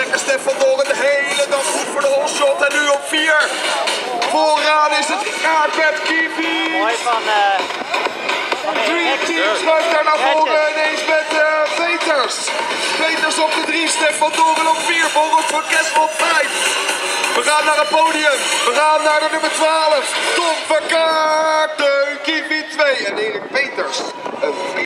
trekken Stef van Doorn de hele dag goed voor de holshot. En nu op 4. Vooraan is het Aardbert Kiwi. Mooi van Dream Team schuift daar naar voren ineens met Peters. Peters op de 3, Stef van Doorn op 4, Borrels van Kessel op 5. We gaan naar het podium. We gaan naar de nummer 12. Tom Verkaart, Kiwi 2 en Erik Peters.